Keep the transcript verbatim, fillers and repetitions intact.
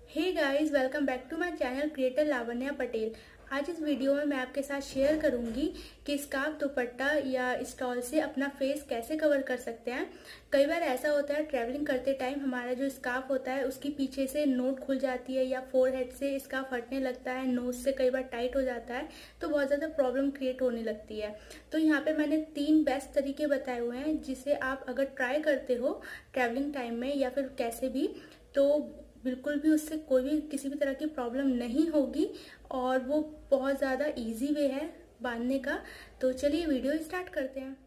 Hey guys, welcome back to my channel creator Lavanya Patel. आज इस video में मैं आपके साथ शेयर करूंगी कि स्कार्फ दुपट्टा या स्टॉल से अपना फेस कैसे कवर कर सकते हैं। कई बार ऐसा होता है ट्रैवलिंग करते टाइम हमारा जो स्कार्फ होता है उसकी पीछे से नोट खुल जाती है या फोरहेड से स्कार्फ हटने लगता है, नोज से कई बार टाइट हो जाता है, तो बहुत ज़्यादा प्रॉब्लम क्रिएट होने लगती है। तो यहाँ पे मैंने तीन बेस्ट तरीके बताए हुए हैं जिसे आप अगर ट्राई करते हो ट्रैवलिंग टाइम में या फिर कैसे भी, तो बिल्कुल भी उससे कोई भी किसी भी तरह की प्रॉब्लम नहीं होगी और वो बहुत ज़्यादा इजी वे है बांधने का। तो चलिए वीडियो स्टार्ट करते हैं।